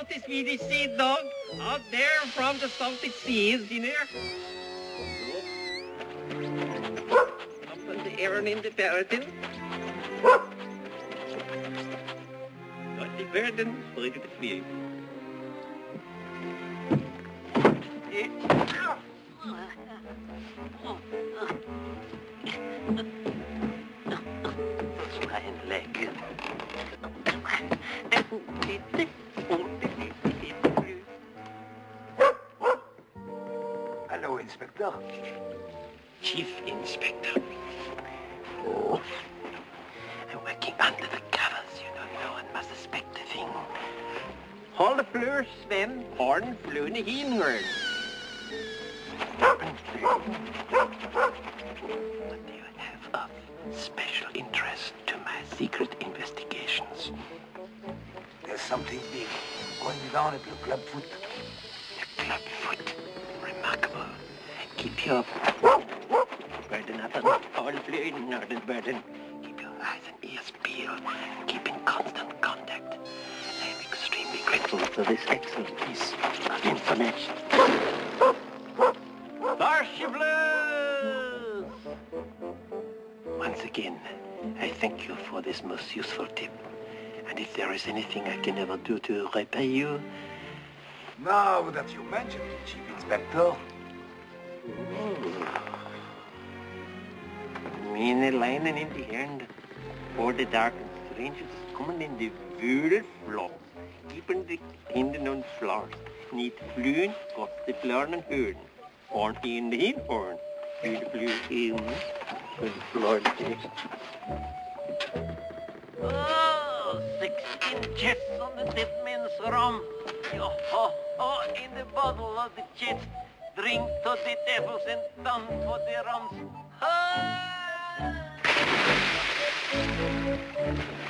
the Swedish sea dog out there from the Saltic Seas, you know. Up on the Aaron in the Paratin. Got the burden, ready to flee. Mijn leg. Hello, Inspector. Chief Inspector. Oh. I'm working under the covers, you know. No one must suspect a thing. Hold the floor, Sven. Horn, flune, hinhorn. What do you have of special interest to my secret investigations? There's something big going down at the clubfoot. The clubfoot. Remarkable. Keep your burden up on all fluid, northern burden. Keep your eyes and ears peeled. Keep in constant contact. I am extremely grateful for this excellent piece of information. Once again, I thank you for this most useful tip. And if there is anything I can ever do to repay you... Now that you mention it, Chief Inspector. Mine lijnen in de hand. For the dark and strangers coming in the vuile floor. Keeping the hinden on floors. Niet fluwen, kost de flaren en huren. Horn in de hinhorn. Fluwen in the floor. Oh, 16 jets on the dead man's rum. Oh, in the bottle of the jets. Drink to the devils and done for the rums. Ah!